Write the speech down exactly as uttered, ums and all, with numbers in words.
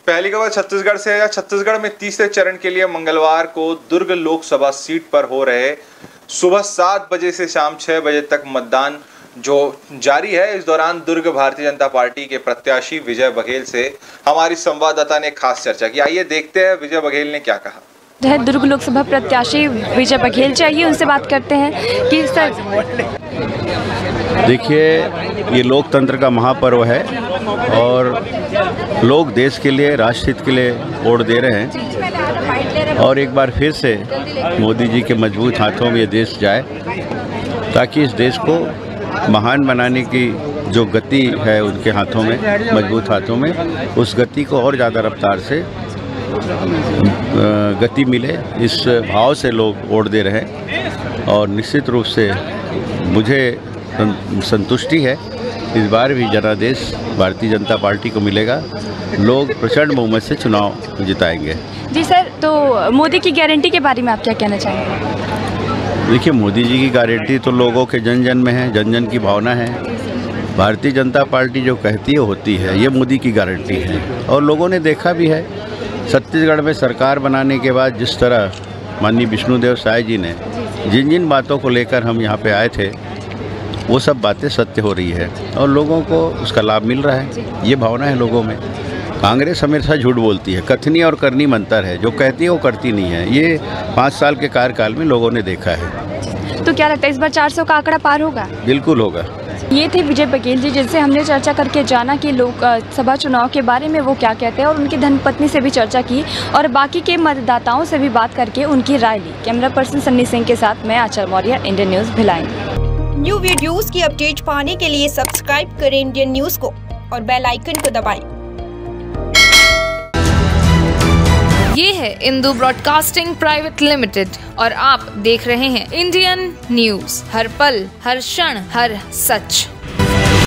पहली खबर छत्तीसगढ़ से है। छत्तीसगढ़ में तीसरे चरण के लिए मंगलवार को दुर्ग लोकसभा सीट पर हो रहे सुबह सात बजे से शाम छह बजे तक मतदान जो जारी है। इस दौरान दुर्ग भारतीय जनता पार्टी के प्रत्याशी विजय बघेल से हमारी संवाददाता ने खास चर्चा की। आइए देखते हैं विजय बघेल ने क्या कहा। दुर्ग लोकसभा प्रत्याशी विजय बघेल चाहिए, उनसे बात करते हैं कि सर देखिए, ये लोकतंत्र का महापर्व है और लोग देश के लिए, राष्ट्रहित के लिए वोट दे रहे हैं और एक बार फिर से मोदी जी के मजबूत हाथों में ये देश जाए ताकि इस देश को महान बनाने की जो गति है उनके हाथों में, मजबूत हाथों में, उस गति को और ज़्यादा रफ्तार से गति मिले। इस भाव से लोग वोट दे रहे हैं और निश्चित रूप से मुझे संतुष्टि है, इस बार भी जनादेश भारतीय जनता पार्टी को मिलेगा। लोग प्रचंड बहुमत से चुनाव जिताएंगे। जी सर, तो मोदी की गारंटी के बारे में आप क्या कहना चाहेंगे? देखिए, मोदी जी की गारंटी तो लोगों के जन जन में है, जन जन की भावना है। भारतीय जनता पार्टी जो कहती है होती है, ये मोदी की गारंटी है और लोगों ने देखा भी है। छत्तीसगढ़ में सरकार बनाने के बाद जिस तरह माननीय विष्णुदेव साय जी ने जिन जिन बातों को लेकर हम यहाँ पे आए थे, वो सब बातें सत्य हो रही है और लोगों को उसका लाभ मिल रहा है। ये भावना है लोगों में। कांग्रेस हमेशा झूठ बोलती है, कथनी और करनी में अंतर है। जो कहती है वो करती नहीं है। ये पाँच साल के कार्यकाल में लोगों ने देखा है। तो क्या लगता है इस बार चार सौ का आंकड़ा पार होगा? बिल्कुल होगा। ये थे विजय बघेल जी, जिनसे हमने चर्चा करके जाना कि लोकसभा चुनाव के बारे में वो क्या कहते हैं और उनकी धर्मपत्नी से भी चर्चा की और बाकी के मतदाताओं से भी बात करके उनकी राय ली। कैमरा पर्सन सन्नी सिंह के साथ मैं Aanchal Maurya, Indian news Bhilai. New videos की अपडेट पाने के लिए सब्सक्राइब करें इंडियन न्यूज़ को और बेल आइकन को दबाएं। ये है इंदू ब्रॉडकास्टिंग प्राइवेट लिमिटेड और आप देख रहे हैं इंडियन न्यूज़। हर पल, हर क्षण, हर सच।